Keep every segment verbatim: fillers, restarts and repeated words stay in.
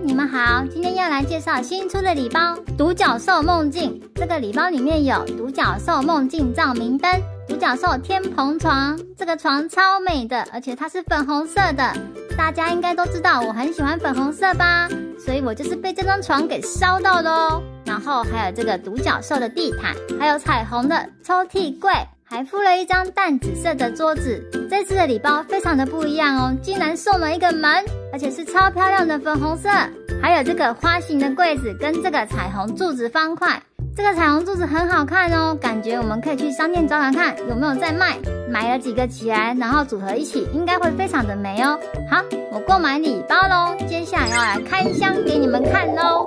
你们好，今天要来介绍新出的礼包独角兽梦境。这个礼包里面有独角兽梦境照明灯、独角兽天棚床，这个床超美的，而且它是粉红色的。大家应该都知道我很喜欢粉红色吧，所以我就是被这张床给烧到了哦。然后还有这个独角兽的地毯，还有彩虹的抽屉柜，还附了一张淡紫色的桌子。这次的礼包非常的不一样哦，竟然送了一个门，而且是超漂亮的粉红色，还有这个花形的柜子跟这个彩虹柱子方块。这个彩虹柱子很好看哦，感觉我们可以去商店找找看有没有在卖，买了几个起来，然后组合一起，应该会非常的美哦。好，我购买礼包咯，接下来要来开箱给你们看咯。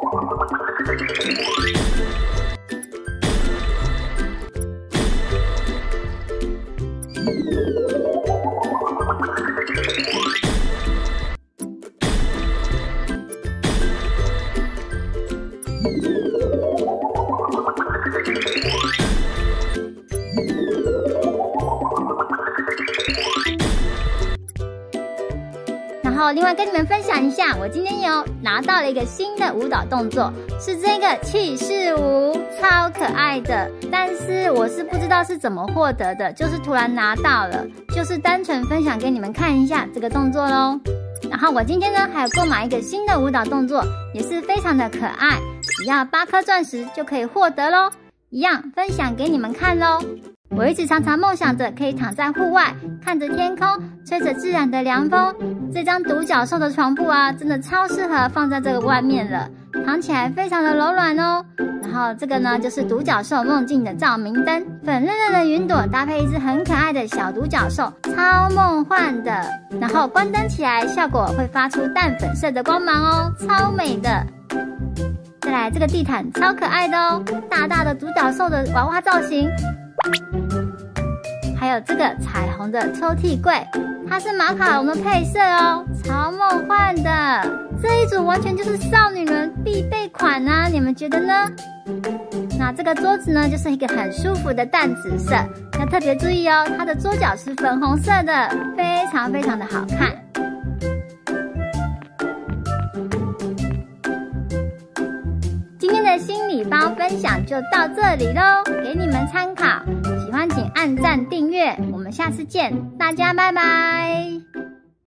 然后另外跟你们分享一下，我今天有拿到了一个新的舞蹈动作，是这个气势舞，超可爱的。但是我是不知道是怎么获得的，就是突然拿到了，就是单纯分享给你们看一下这个动作咯。然后我今天呢还有购买一个新的舞蹈动作，也是非常的可爱，只要八颗钻石就可以获得咯，一样分享给你们看咯。我一直常常梦想着可以躺在户外，看着天空，吹着自然的凉风。这张独角兽的床铺啊，真的超适合放在这个外面了，躺起来非常的柔软哦。然后这个呢，就是独角兽梦境的照明灯，粉嫩嫩的云朵搭配一只很可爱的小独角兽，超梦幻的。然后关灯起来，效果会发出淡粉色的光芒哦，超美的。再来，这个地毯超可爱的哦，大大的独角兽的娃娃造型。还有这个彩虹的抽屉柜，它是马卡龙的配色哦，超梦幻的。这一组完全就是少女们必备款啊，你们觉得呢？那这个桌子呢，就是一个很舒服的淡紫色，要特别注意哦，它的桌角是粉红色的，非常非常的好看。今天的新礼包分享就到这里咯，给你们参考。喜欢请按赞订阅，我们下次见，大家拜拜。